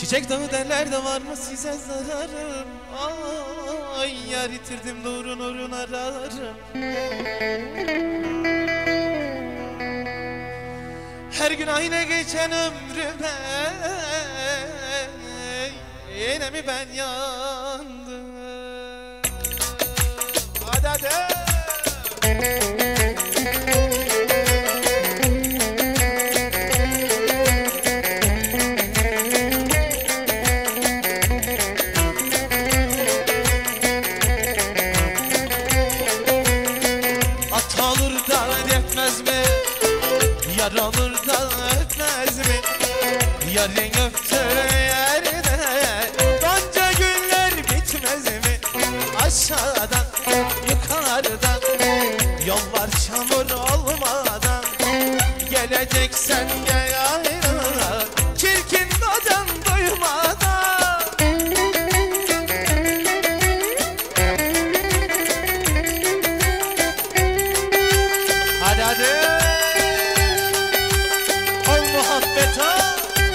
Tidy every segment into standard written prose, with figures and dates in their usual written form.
Çiçek dağı derlerde var mı size zararım? Ay yar yitirdim nurun nurun ararım. Her gün aynı geçen ömrüme yine mi ben yandım? Hadi hadi. At alır da etmez mi? Yar alır da etmez mi? Yarın öptüğü yerde donca güller bitmez mi? Aşağıdan yukarıdan yollar çamur olmadan geleceksen gel ayrı çirkin adam duymadan. Hadi hadi ol muhabbet ol.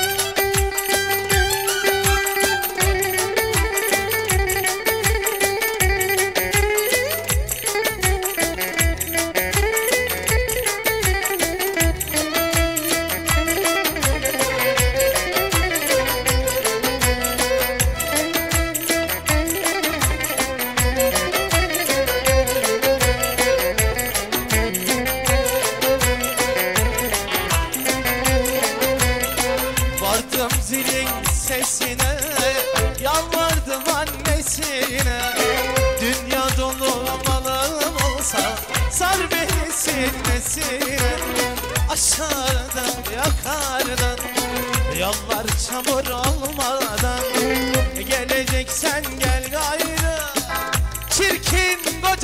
Vardım zilin sesine, yalvardım annesine. Dünya dolu malım olsa sar beni silmesine. Aşağıdan yukarıdan yollar çamur olmadan geleceksen gel gayrı çirkin